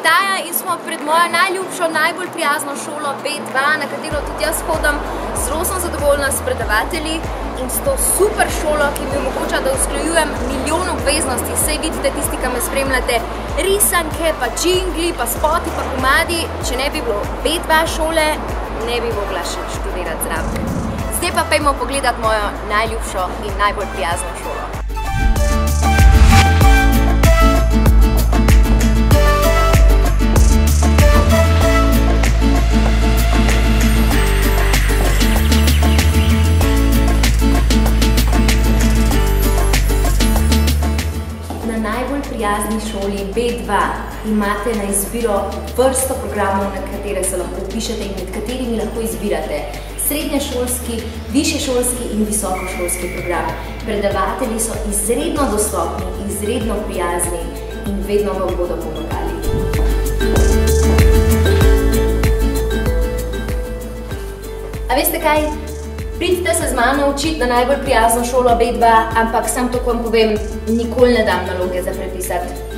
Taja in smo pred mojo najljubšo, najbolj prijazno šolo B2, na katero tudi jaz hodam. Zelo sem zadovoljna s predavatelji in s to super šolo, ki mi omogoča, da usklajujem milijon obveznosti. Saj vidite tisti, ki me spremljate, risanke, pa džingli, pa spoti, pa komadi. Če ne bi bilo B2 šole, ne bi mogla še študirati zraven. Zdaj pa pojdimo pogledat mojo najljubšo in najbolj prijazno šolo. Na najbolj prijazni šoli B2 imate na izbiro vrsto programov, na katere se lahko vpišete in med katerimi lahko izbirate srednješolski, višješolski in visokošolski program. Predavatelji so izredno dostopni, izredno prijazni in vedno vam bodo pomagali. A veste kaj? Pridite se z mano učiti na najbolj prijazno šolo B2, ampak sam to, ko vam povem, nikoli ne dam naloge za prepisati.